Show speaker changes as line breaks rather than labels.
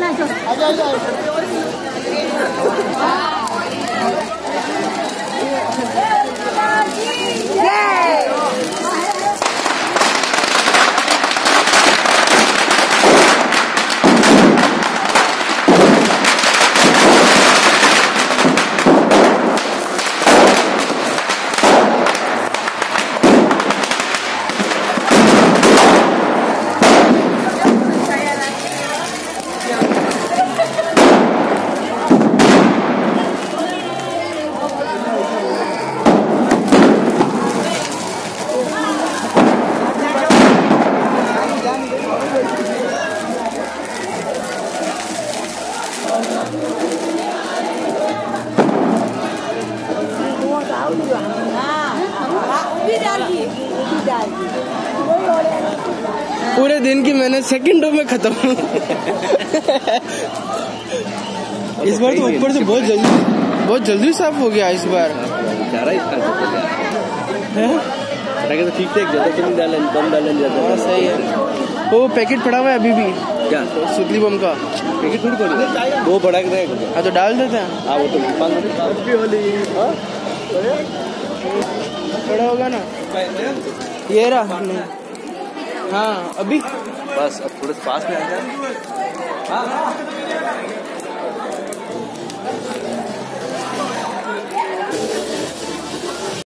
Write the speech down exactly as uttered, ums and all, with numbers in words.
पूरे दिन की मेहनत सेकंडों में खत्म। इस बार तो ऊपर से बहुत जल्दी बहुत जल्दी साफ हो गया इस बार।
तो ठीक ठाक ज्यादा तो नहीं डालें, कम डालें ज्यादा।
हाँ सही है। वो पैकेट पड़ा हुआ है अभी भी
क्या
सुतली बम का
पैकेट थोड़ी पड़ी वो बड़ा कर।
हाँ तो डाल देते हैं।
हाँ वो तो
बड़ा होगा ना ये रहा। हाँ अभी
बस अब थोड़े पास में आ जाए।